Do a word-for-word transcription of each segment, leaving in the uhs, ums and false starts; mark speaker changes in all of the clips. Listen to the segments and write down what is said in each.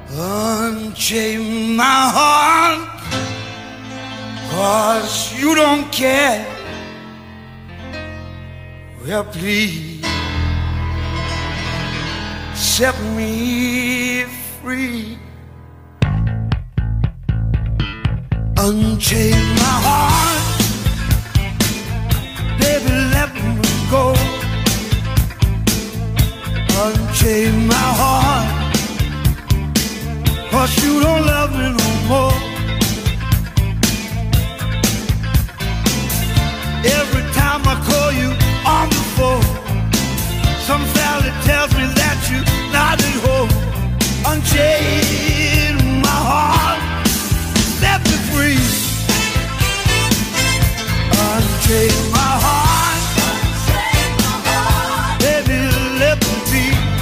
Speaker 1: Unchain my heart, 'cause you don't care. Well, please set me free. Unchain my heart, baby, let me go. Unchain my heart, 'cause you don't love me no more. Every time I call you on the phone, some valley tells me that you're not at home. Unchain my heart, set me free. Unchain my heart,
Speaker 2: Unchain my heart,
Speaker 1: baby, let me be.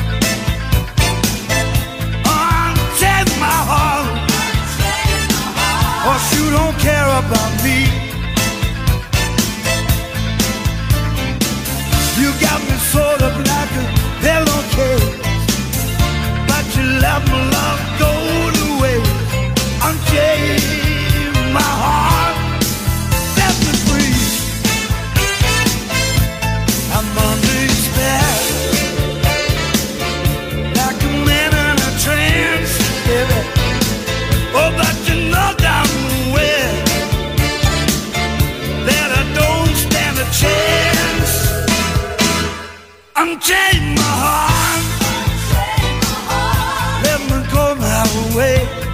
Speaker 1: Unchain my heart,
Speaker 2: Unchain my heart,
Speaker 1: 'cause you don't care about me. You got me sort of like a pillowcase, but you let my love go to waste. Unchain my heart, set me free. I'm under your spell, like a man in a trance, baby. Oh, but you know damn well that I don't stand a chance. Unchain my heart,
Speaker 2: Unchain my heart,
Speaker 1: let me go my way.